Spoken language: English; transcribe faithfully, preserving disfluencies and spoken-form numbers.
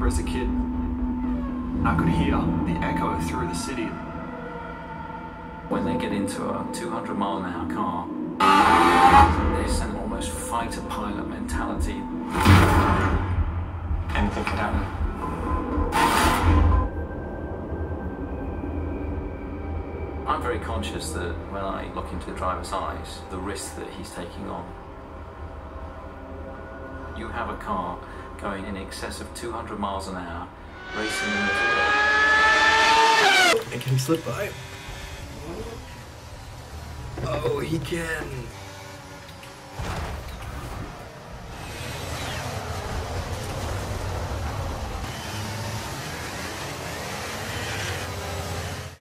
remember as a kid, I could hear the echo through the city. When they get into a two hundred mile an hour car, there's an almost fighter pilot mentality. Anything could happen. I'm very conscious that when I look into the driver's eyes, the risk that he's taking on. You have a car going in excess of two hundred miles an hour, racing in the air. And can he slip by? Oh, he can.